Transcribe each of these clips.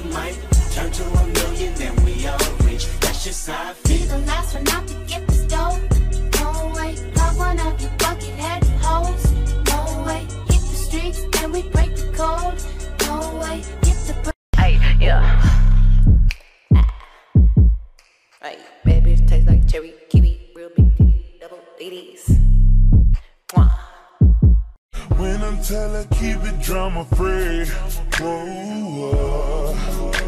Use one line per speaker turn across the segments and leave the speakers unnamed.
might turn to a million, then we all rich. That's just how I feel.
Be the last one out to get this dough. No way, love one of you bucket-headed hoes. No way, hit the streets and we break the code. No way, get the
hey, yeah. Hey, baby, it tastes like cherry, kiwi, real big titty, double DDs.
When I'm telling, keep it drama free. Whoa,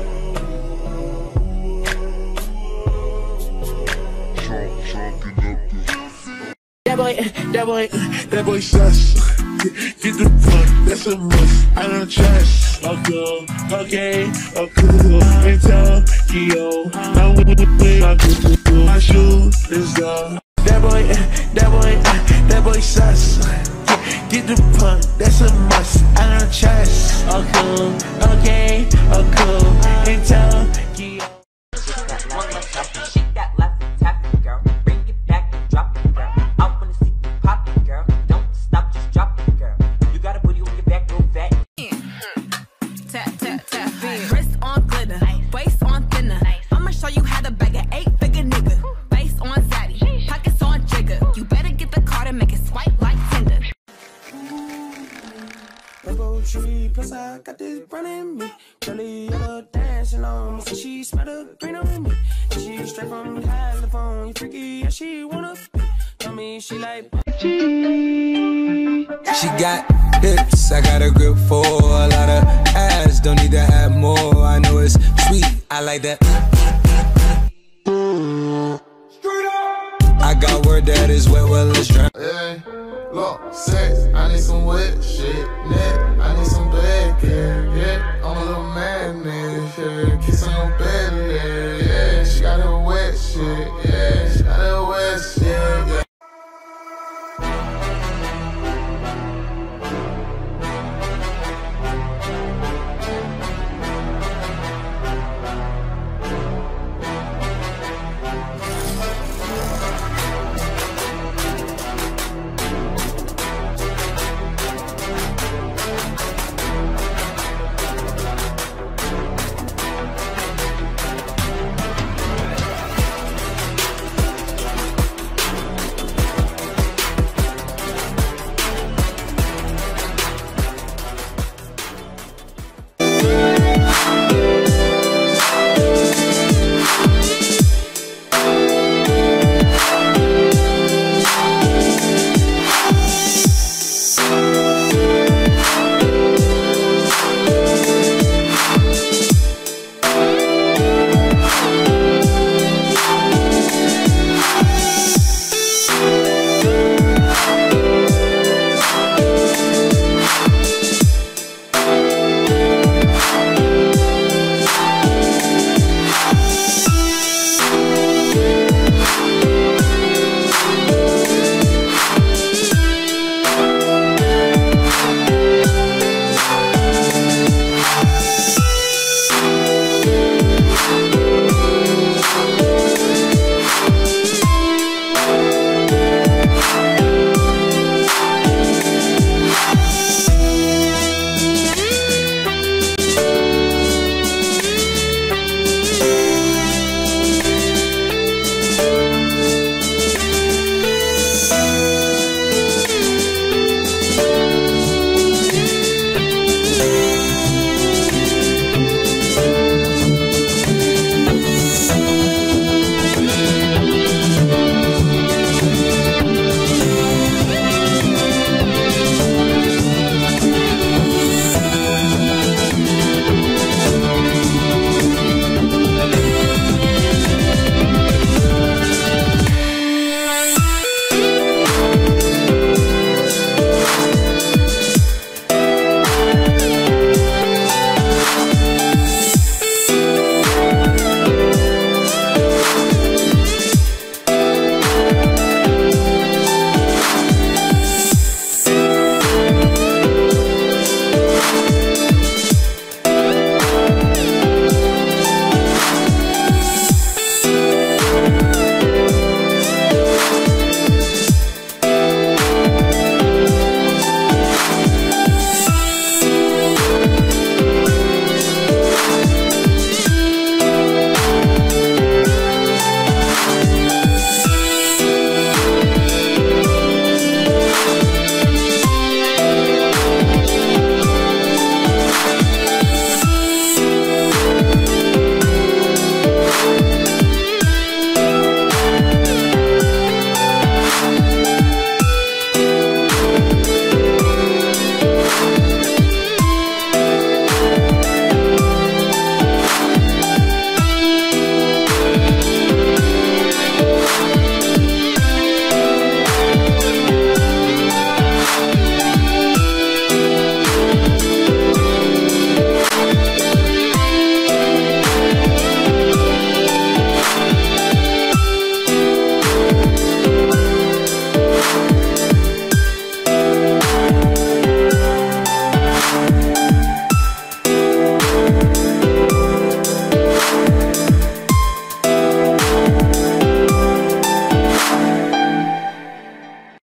that boy sus. Get the fuck, that's a must. I don't trust. Okay, and tell Keo, I'm with my shoe is the. That boy sus. Get the punk, that's a must. I don't trust. Okay, and tell Keo.
Shake that left, tap it, girl. Bring it back and drop it, girl. I wanna see you pop it, girl. Don't stop, just drop it, girl. You got a booty on your back, real fat.
Tap, tap, tap. Wrist on glitter, waist on thinner. I'ma show you how to bag an 8-figure nigga. Face on zaddy, pockets on jigger. You better get the card and make it swipe like Tinder.
Rainbow tree, plus I got this brown in me. Curly yellow dancing on me, so she smell the green on me. And she straight from California, freaky, yeah, she wanna be. Tell me she like
She got hips, I got a grip for a lot of ass, don't need to have more. I know it's sweet, I like that. I got word that is wet, well let's drown.
Hey, look, sex, I need some wet shit. Neck, I need some bad, yeah. I'm a little madness, yeah. Kiss on your belly.